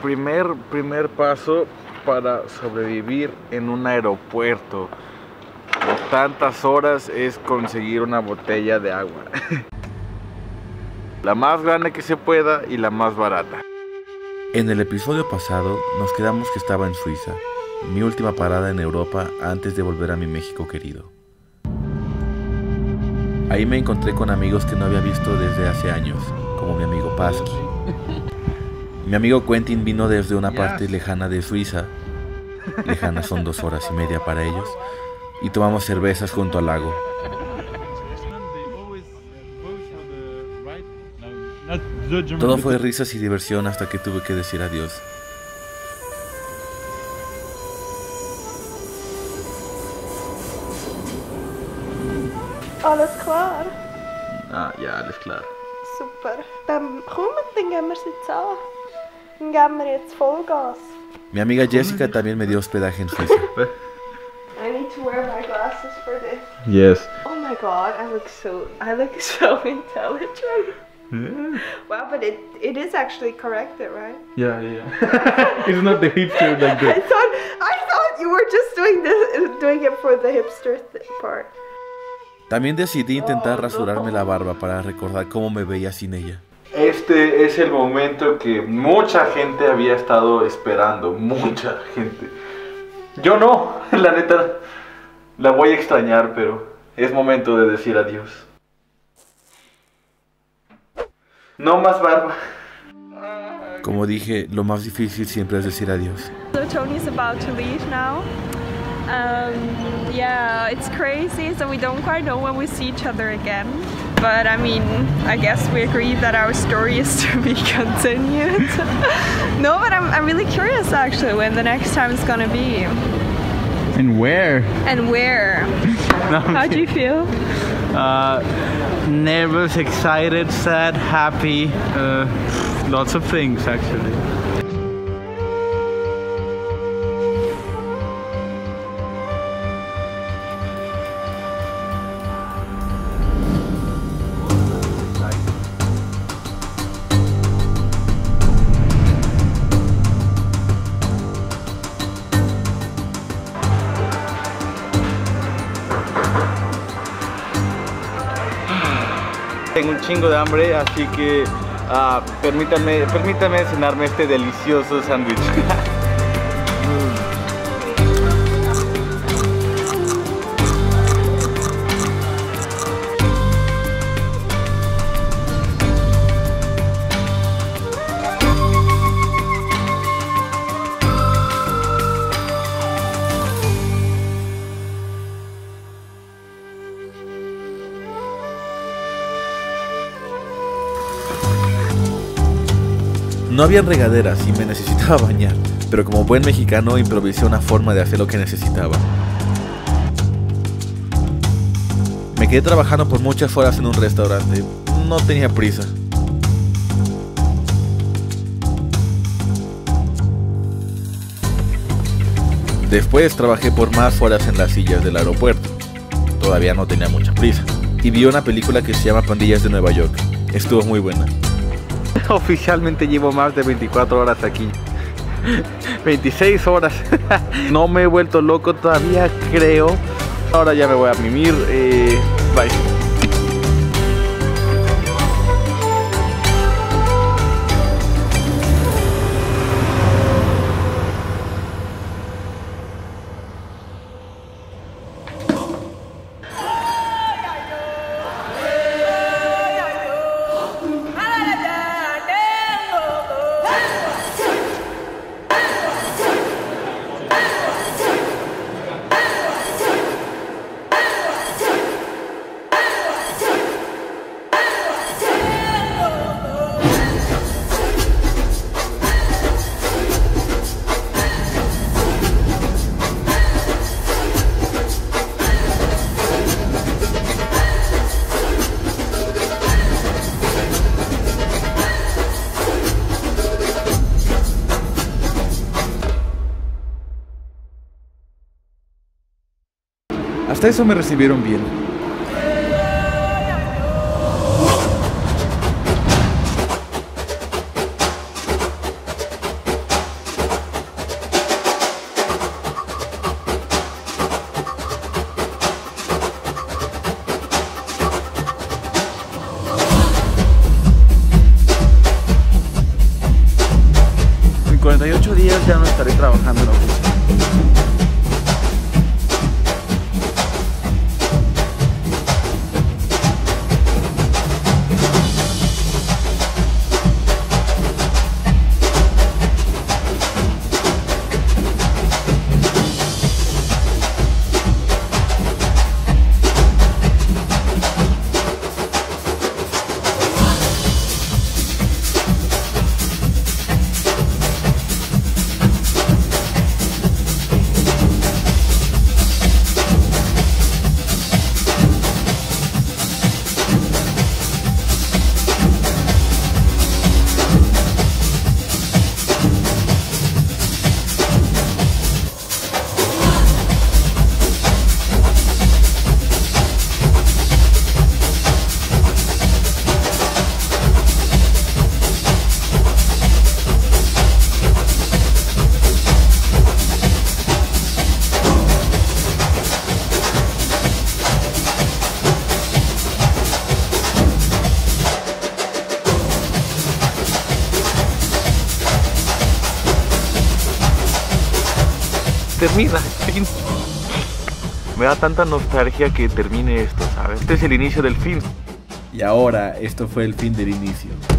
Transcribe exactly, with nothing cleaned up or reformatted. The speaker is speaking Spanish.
primer, primer paso para sobrevivir en un aeropuerto por tantas horas es conseguir una botella de agua. La más grande que se pueda y la más barata. En el episodio pasado nos quedamos que estaba en Suiza, mi última parada en Europa antes de volver a mi México querido. Ahí me encontré con amigos que no había visto desde hace años, como mi amigo Pasky. Mi amigo Quentin vino desde una parte lejana de Suiza, lejanas son dos horas y media para ellos, y tomamos cervezas junto al lago. Todo fue risas y diversión hasta que tuve que decir adiós. Alles klar? Ah, ja, alles klar. Super. Dann komm, dann gehen wir es jetzt an. Dann geben wir jetzt Vollgas. Mi amiga Jessica también me dio hospedaje en Suiza. I need to wear my glasses for this. Yes. Oh my god, I look so, I look so intelligent. Yeah, Wow, but it it is actually corrected, right? yeah, yeah. It's not the hipster like I the... thought I thought you were just doing this, doing it for the hipster th part. También decidí intentar rasurarme la barba para recordar cómo me veía sin ella. Este es el momento que mucha gente había estado esperando, mucha gente. Yo no, la neta, la voy a extrañar, pero es momento de decir adiós. No más barba. Como dije, lo más difícil siempre es decir adiós. So Tony's about to leave now. Um, yeah, it's crazy, so we don't quite know when we see each other again. But I mean, I guess we agreed that our story is to be continued. No, but I'm, I'm really curious actually when the next time is gonna be. And where? And where? No, How do you feel? Uh, nervous, excited, sad, happy, uh, lots of things actually. Tengo un chingo de hambre, así que uh, permítanme, permítame cenarme este delicioso sándwich. No había regaderas y me necesitaba bañar, pero como buen mexicano improvisé una forma de hacer lo que necesitaba. Me quedé trabajando por muchas horas en un restaurante, no tenía prisa. Después trabajé por más horas en las sillas del aeropuerto, todavía no tenía mucha prisa, y vi una película que se llama Pandillas de Nueva York, estuvo muy buena. Oficialmente llevo más de veinticuatro horas aquí. veintiséis horas. No me he vuelto loco todavía, creo. Ahora ya me voy a mimir. Eh, bye. Hasta eso me recibieron bien. trabajando en la oficina. Termina, fin. Me da tanta nostalgia que termine esto, ¿sabes? Este es el inicio del fin. Y ahora, esto fue el fin del inicio.